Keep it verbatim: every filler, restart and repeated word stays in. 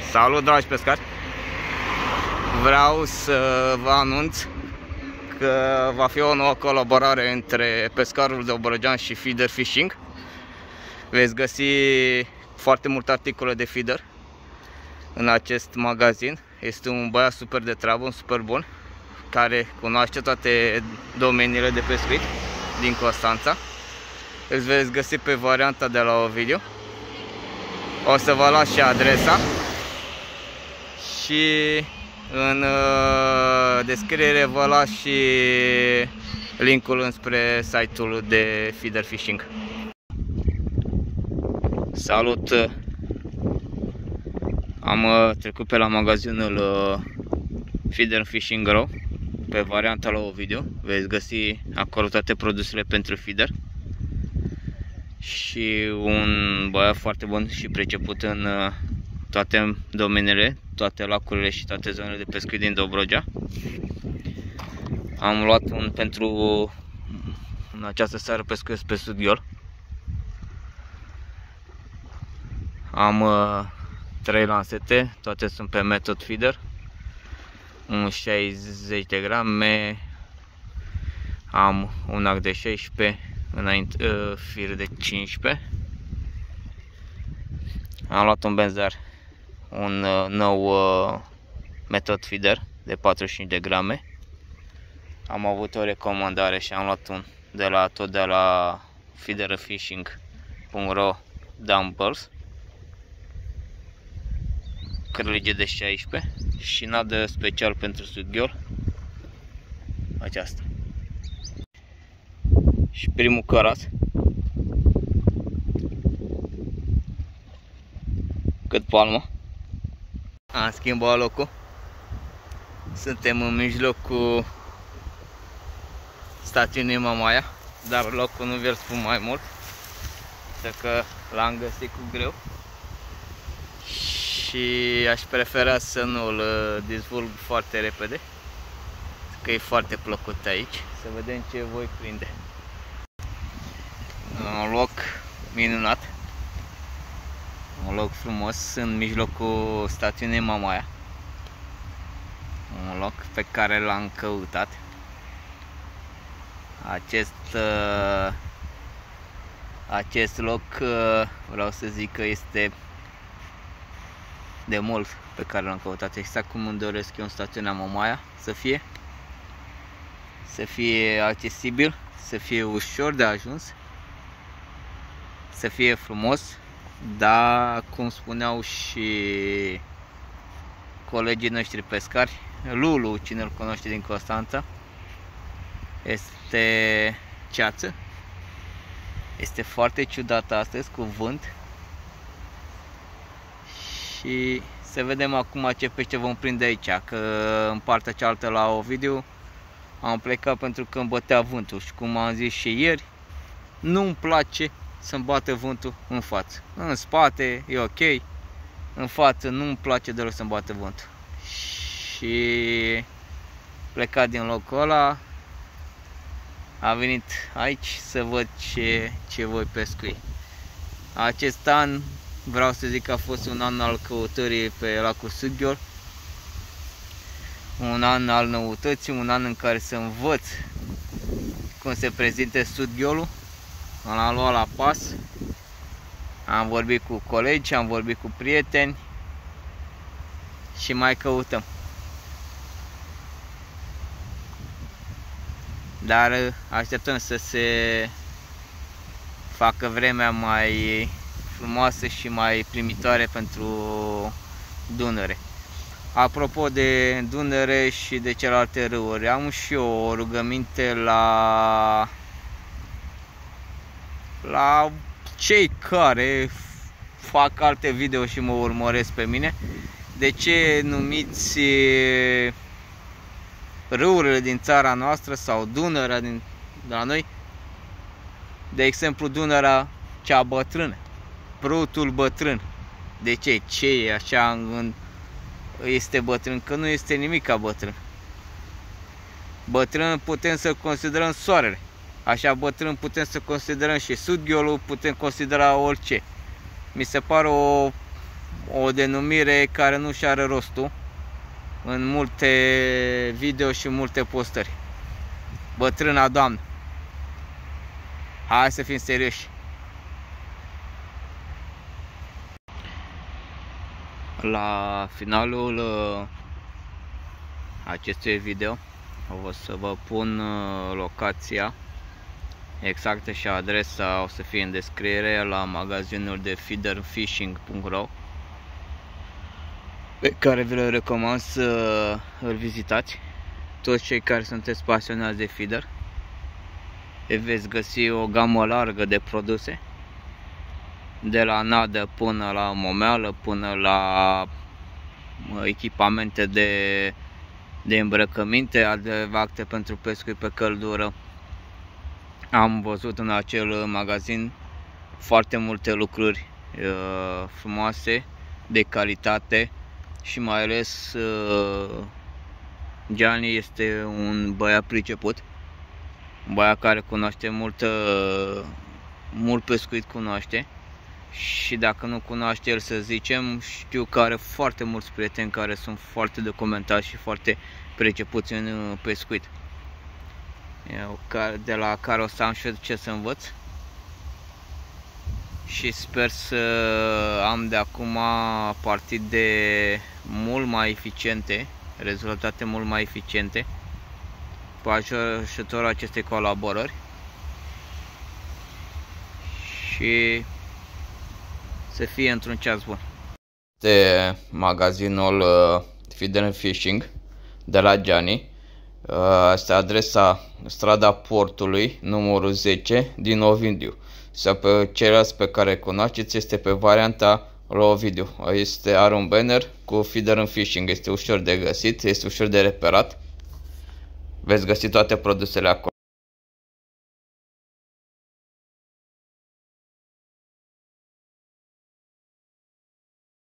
Salut, dragi pescari! Vreau să vă anunț că va fi o nouă colaborare între pescarul Dobrogea și Feeder Fishing. Veți găsi foarte multe articole de feeder în acest magazin. Este un băiat super de treabă, un super bun, care cunoaște toate domeniile de pescuit din Constanța. Îl veți găsi pe varianta de la Ovidiu. O să vă las și adresa și în descriere vă las și linkul înspre site-ul de Feeder Fishing. Salut! Am trecut pe la magazinul Feeder Fishing Grow pe varianta la Ovidiu. Veți găsi acolo toate produsele pentru feeder și un băiat foarte bun și priceput în toate domeniile, toate lacurile și toate zonele de pescuit din Dobrogea. Am luat un pentru în această seară pescuiesc pe Sudghiol. Am uh, trei lansete, toate sunt pe Method Feeder, un șaizeci de grame, am un ac de șaisprezece, înainte, uh, fir de cincisprezece. Am luat un benzar, un uh, nou uh, Method Feeder de patruzeci și cinci de grame. Am avut o recomandare și am luat un de la tot de la feeder fishing punct ro Dumbbells, cârlige de șaisprezece și nadă special pentru Sudghiol, aceasta. Și primul cărat, cât palmă. Am schimbat locul. Suntem în mijlocul stațiunii Mamaia, dar locul nu vi-l spun mai mult, pentru că l-am găsit cu greu și aș prefera să nu-l dezvolg foarte repede, că e foarte plăcut aici. Să vedem ce voi prinde. Un loc minunat, un loc frumos în mijlocul stațiunii Mamaia, un loc pe care l-am căutat. Acest uh, acest loc uh, vreau să zic că este de mult pe care l-am căutat, exact cum îmi doresc eu în stațiunea Mamaia să fie, să fie accesibil, să fie ușor de ajuns, să fie frumos, dar cum spuneau și colegii noștri pescari, Lulu, cine îl cunoaște din Constanța, este ceață, este foarte ciudată astăzi cu vânt și să vedem acum ce pește vom prinde aici, că în partea cealaltă la Ovidiu am plecat pentru că îmi bătea vântul și cum am zis și ieri, nu-mi place să-mi bate vântul în față. În spate e ok, în față nu-mi place deloc să-mi bate vântul. Și plecat din locul ăla, am venit aici să văd ce, ce voi pescui. Acest an vreau să zic că a fost un an al căutării pe lacul Sudghiol, un an al noutății, un an în care să învăț cum se prezinte Sudghiolul. Am luat la pas, am vorbit cu colegi, am vorbit cu prieteni și mai căutăm. Dar așteptăm să se facă vremea mai frumoasă și mai primitoare pentru Dunăre. Apropo de Dunăre și de celelalte râuri, am și eu o rugăminte la la cei care fac alte video și mă urmăresc pe mine. De ce numiți râurile din țara noastră sau Dunărea din de la noi, de exemplu Dunărea cea bătrână, prutul bătrân? De ce? Ce e așa în, este bătrân? Că nu este nimic ca bătrân. Bătrân putem să considerăm soarele, așa bătrân putem să considerăm și Sudghiolul, putem considera orice. Mi se pare o o denumire care nu și are rostul în multe video și multe postări. Bătrâna doamnă. Hai să fim serioși. La finalul acestui video o să vă pun locația exactă și adresa, o să fie în descriere, la magazinul de feeder fishing punct ro, pe care vi-l recomand să îl vizitați. Toți cei care sunteți pasionați de feeder, veți găsi o gamă largă de produse, de la nadă până la momeală, până la echipamente de, de îmbrăcăminte, adevacte pentru pescuit pe căldură. Am văzut în acel magazin foarte multe lucruri uh, frumoase, de calitate, și mai ales uh, Gianni este un băiat priceput, un băiat care cunoaște mult, uh, mult pescuit cunoaște, și dacă nu cunoaște el, să zicem, știu că are foarte mulți prieteni care sunt foarte documentați și foarte pricepuți în pescuit, eu, de la care o să am și ce să învăț, și sper să am de acum partide mult mai eficiente, rezultate mult mai eficiente, cu ajutorul acestei colaborări, și să fie într-un ceas bun. Este magazinul Feeder Fishing de la Gianni. Asta e adresa strada Portului, numărul zece, din Ovidiu. Sau pe ceilalți pe care cunoașteți, este pe varianta la Ovidiu. Este, are un banner cu Feeder Fishing, este ușor de găsit, este ușor de reperat. Veți găsi toate produsele acolo.